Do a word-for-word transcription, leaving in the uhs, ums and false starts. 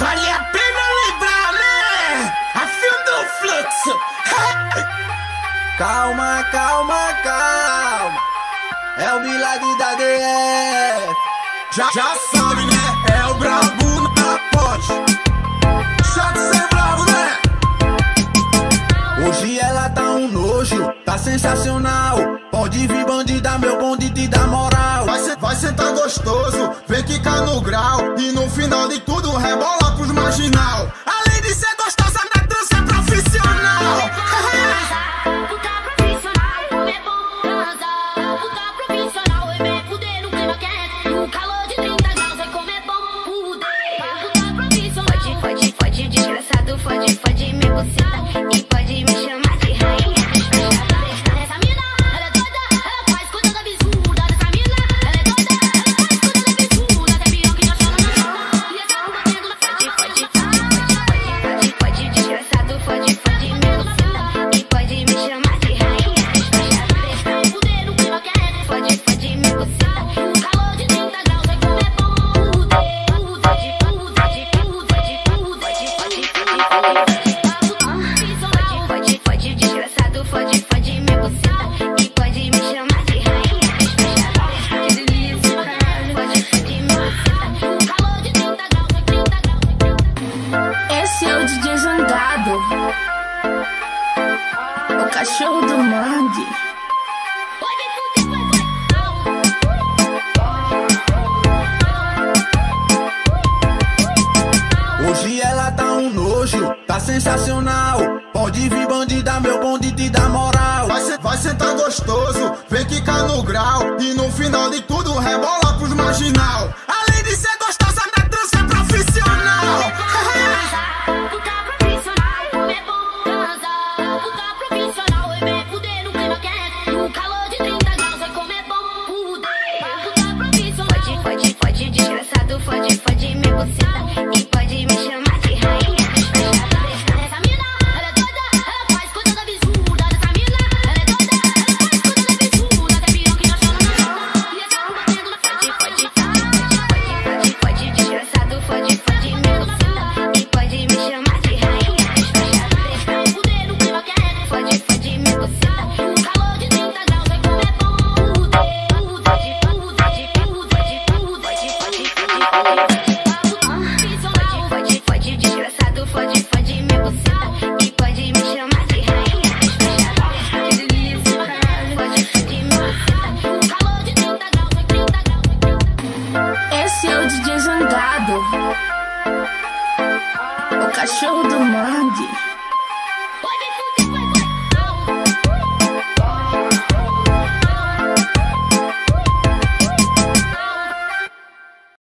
Vale a pena lembrar, né? A fio do fluxo. Calma, calma, calma. É o milagre da D F. Já, já sabe, né? É o brabo na ponte. Chato ser bravo, né? Hoje ela tá um nojo, tá sensacional. Pode vir bandida, meu bonde te dá moral. Vai, se, vai sentar gostoso, vem quicar no grau. E no final de tudo rebola pros marginal. Além de ser gostosa, na dança é profissional. Pode, pode, desgraçado, pode, pode me bucetar e pode me chamar de rainha. Essa mina, ela é doida, ela faz coisas absurdas. Essa mina, ela é doida, ela faz coisas absurdas. É pior que já chora no chão e essa rua batendo na frente. Pode, pode, pode, pode, desgraçado, pode, pode me bucetar e pode me chamar de rainha. Vai fuder no clima quente, pode, pode me bucetar. O calor de trinta graus é como é bom. Pode, pode, pode, Pode, pode, desgraçado, pode, pode me bucetar e pode me chamar de rainha. Que delícia, caralho. Pode, pode me bucetar. O calor de trinta graus, é trinta graus. Esse é o D J Zangado, o cachorro do mangue. Hoje ela tá um nojo, tá sensacional. Pode vir bandida, meu bonde te dá moral. Vai, se, vai sentar gostoso, vem quicar no grau. E no final de tudo rebola pros marginal. Além de ser gostosa, na dança é profissional. Puta profissional, como é bom transar. Puta profissional, é bem fuder no clima quente. No calor de trinta graus, é como é bom fuder. Puta profissional. Pode, pode, pode, desgraçado, pode, pode me bucetar e pode me chamar de rainha. Essa mina, ela é doida, ela faz coisas absurdas. Essa mina, ela é doida, ela faz coisas absurdas. É pior que já chora no chão e essa rua batendo na frente. Pode, pode, pode, pode, desgraçado, pode, pode me bucetar e pode me chamar de rainha. Vai fuder no clima quente, pode, pode me bucetar. O calor de trinta graus é como é bom. Pode, pode, pode, pode, pode, pode, Pode, pode, desgraçado, pode, pode me bucetar e pode me chamar de rainha. Que delícia, caralho. Pode, pode me bucetar. O calor de trinta graus, é trinta graus. Esse é o D J Zangado, o cachorro do mangue.